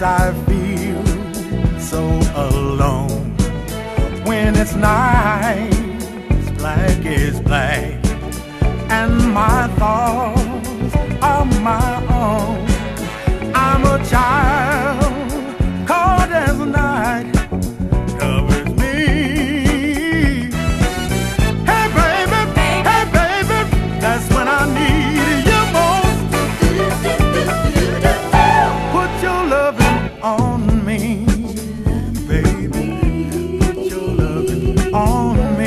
I feel so alone when it's night, black is black, and my thoughts are my own. I'm a child cold as night covers me. Hey baby, hey baby, that's when I need you most. Put your loving on me, baby. Put your loving on me.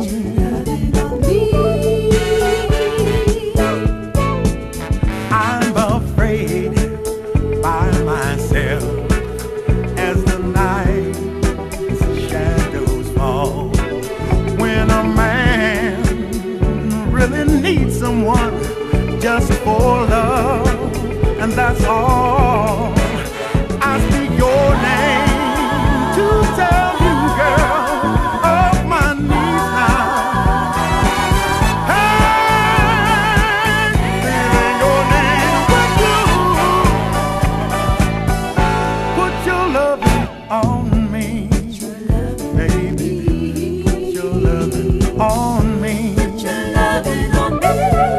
I'm afraid by myself as the night's shadows fall. When a man really needs someone just for love, and that's all. I speak your name to tell you, girl, of my needs now. Hey, feeling your name with you. Put your loving on me, baby. Put your loving on me. Put your loving on me.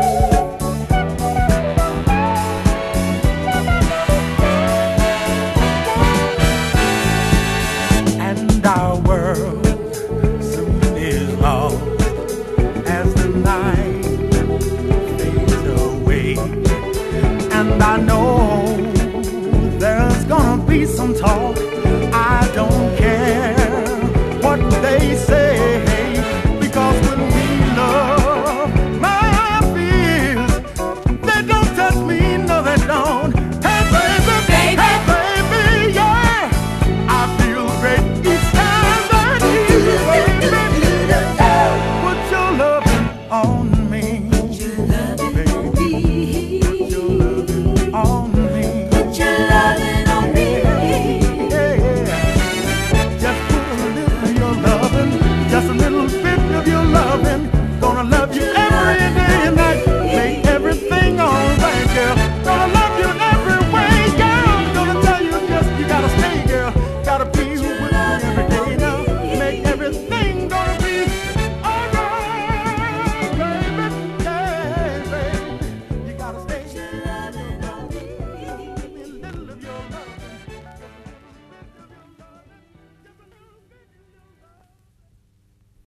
And our world soon is lost as the night fades away. And I know there's gonna be some talk